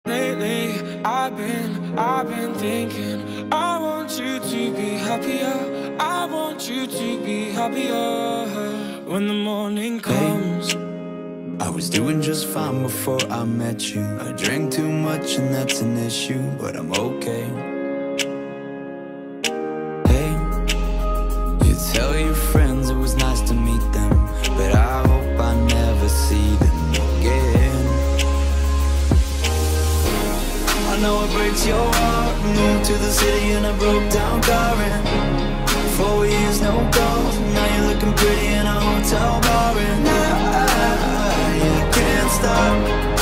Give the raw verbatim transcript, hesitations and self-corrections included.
Lately, I've been, I've been thinking I want you to be happier, I want you to be happier. When the morning comes, hey, I was doing just fine before I met you. I drank too much and that's an issue, but I'm okay. Hey, you tell your friends it was nice to meet them, but I hope I never see them again. I know it breaks your heart. Moved to the city in a broke down car, and four years no calls. Now you're looking pretty in a hotel bar, and I, I, I can't stop